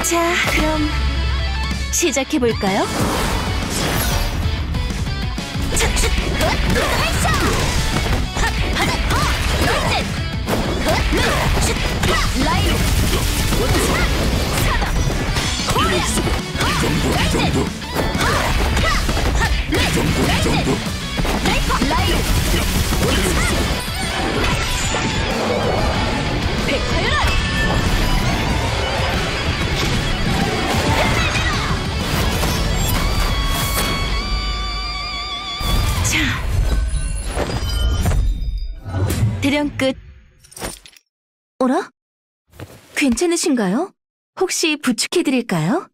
자, 그럼 시작해볼까요? 자, 대련 끝. 어라? 괜찮으신가요? 혹시 부축해드릴까요?